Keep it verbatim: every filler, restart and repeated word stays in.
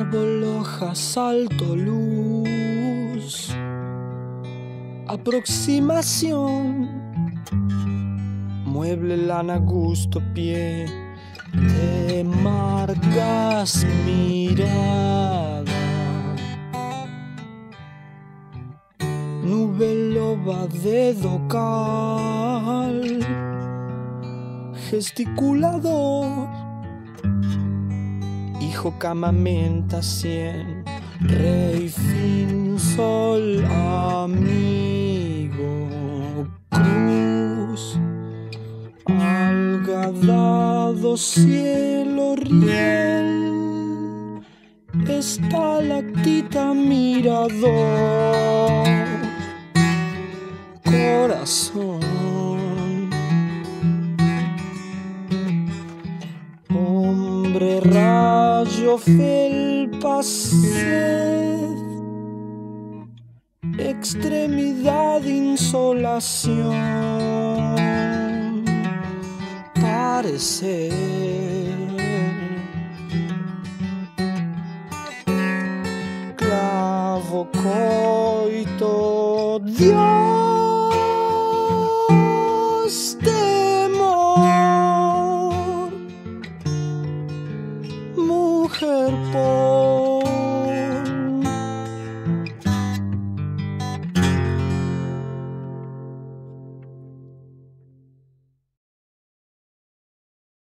Árbol, hojas, alto, luz, aproximación, mueble, lana, gusto, pie, te marcas mirada, nube, loba, dedo, cal, gesticulador, hijo, cama, menta, cien, rey, fin, sol, amigo, cruz, alga, dado, cielo, riel, estalactita, mirador, corazón, hombre, rayo, felpa, sed, extremidad, insolación, parecer, clavo, coito, Dios, temor, mujer, por